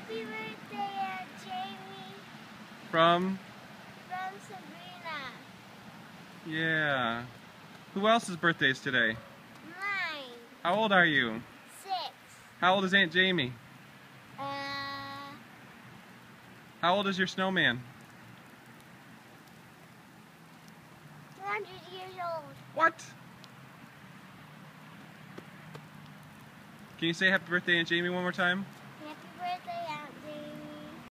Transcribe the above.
Happy birthday, Aunt Jamie. From? From Sabrina. Yeah. Who else's birthday is today? Mine. How old are you? 6. How old is Aunt Jamie? Uh, How old is your snowman? 100 years old. What? Can you say happy birthday, Aunt Jamie, one more time?